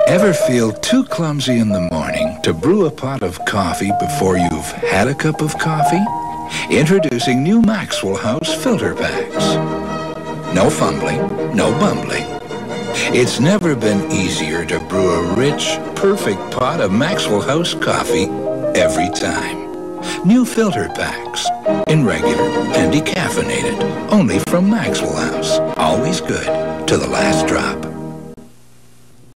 Ever feel too clumsy in the morning to brew a pot of coffee before you've had a cup of coffee? Introducing new Maxwell House filter packs. No fumbling, no bumbling. It's never been easier to brew a rich, perfect pot of Maxwell House coffee every time. New filter packs, in regular and decaffeinated, only from Maxwell House. Always good to the last drop.